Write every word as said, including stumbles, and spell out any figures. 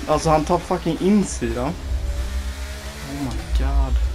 Alltså han tar fucking insidan. Oh my god.